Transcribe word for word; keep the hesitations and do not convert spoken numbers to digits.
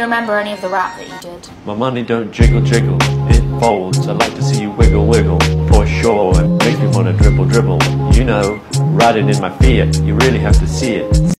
Remember any of the rap that you did? My money don't jiggle jiggle, it folds. I like to see you wiggle wiggle, for sure. It makes me wanna dribble dribble. You know, riding in my Fiat, you really have to see it.